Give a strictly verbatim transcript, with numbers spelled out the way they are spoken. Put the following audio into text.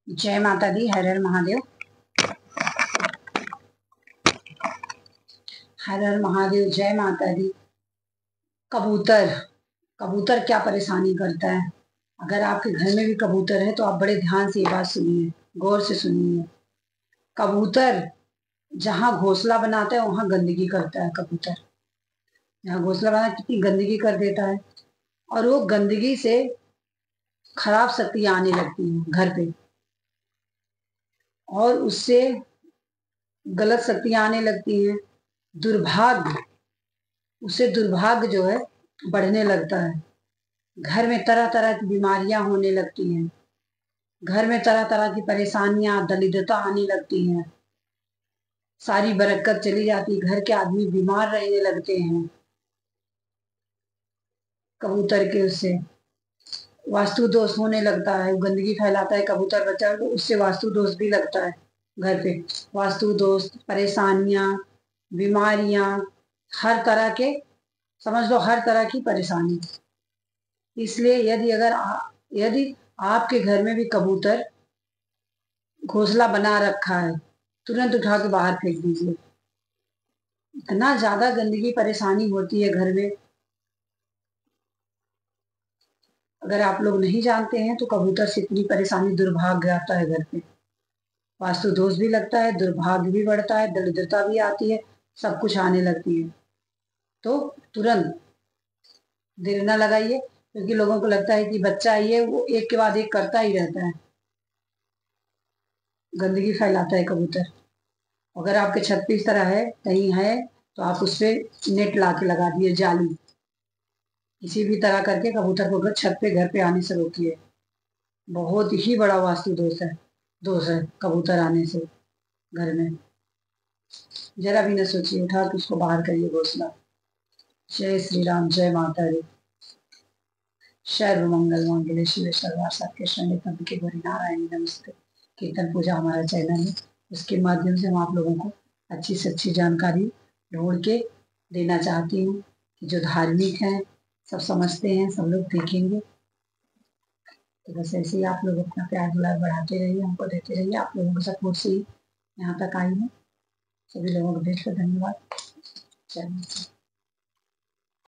जय माता दी। हर हर महादेव। हर हर महादेव। जय माता दी। कबूतर कबूतर क्या परेशानी करता है। अगर आपके घर में भी कबूतर है तो आप बड़े ध्यान से ये बात सुनिए, गौर से सुनिए। कबूतर जहां घोंसला बनाता है वहां गंदगी करता है। कबूतर जहां घोंसला बना कितनी गंदगी कर देता है, और वो गंदगी से खराब शक्तियां आने लगती हैं घर पे, और उससे गलत शक्तियां आने लगती हैं। दुर्भाग्य उससे दुर्भाग्य जो है बढ़ने लगता है। घर में तरह तरह की बीमारियां होने लगती हैं। घर में तरह तरह की परेशानियां, दरिद्रता आने लगती हैं। सारी बरकत चली जाती, घर के आदमी बीमार रहने लगते हैं। कबूतर के उससे वास्तु दोष होने लगता है। गंदगी फैलाता है कबूतर बच्चा, तो उससे वास्तु दोष भी लगता है घर पे। वास्तु दोष, परेशानियां, बीमारियां, हर तरह के, समझ लो हर तरह की परेशानी। इसलिए यदि अगर आ, यदि आपके घर में भी कबूतर घोंसला बना रखा है, तुरंत उठा के बाहर फेंक दीजिए। इतना ज्यादा गंदगी परेशानी होती है घर में। अगर आप लोग नहीं जानते हैं तो कबूतर से इतनी परेशानी, दुर्भाग्य आता है घर पे। वास्तु दोष भी लगता है, दुर्भाग्य भी बढ़ता है, दरिद्रता भी आती है, सब कुछ आने लगती है। तो तुरंत देर न लगाइए, क्योंकि लोगों को लगता है कि बच्चा ये वो एक के बाद एक करता ही रहता है, गंदगी फैलाता है कबूतर। अगर आपके छत पे इस तरह है, कहीं है, तो आप उस पर नेट ला के लगा दिए, जाली, किसी भी तरह करके कबूतर को छत पे, घर पे आने से रोकिए। बहुत ही बड़ा वास्तु दोष है दोष है कबूतर आने से घर में। जरा भी न सोचिए, उठा के उसको बाहर करिए घोंसला। जय श्री राम। जय माता दी। सर्व मंगल मांगल्ये शिवे सर्वार्थ शरण्ये त्र्यंबके गौरी नारायणी नमस्ते। कीर्तन पूजा हमारा चैनल है, उसके माध्यम से हम आप लोगों को अच्छी से अच्छी जानकारी ढूंढ के देना चाहती हूँ, कि जो धार्मिक हैं सब समझते हैं, सब लोग देखेंगे। तो बस ऐसे ही आप लोग अपना प्यार दुलार बढ़ाते रहिए, हमको देते रहिए। आप लोगों के सपोर्ट से ही यहाँ तक आई हूँ। सभी लोगों को दिल से धन्यवाद। चलिए।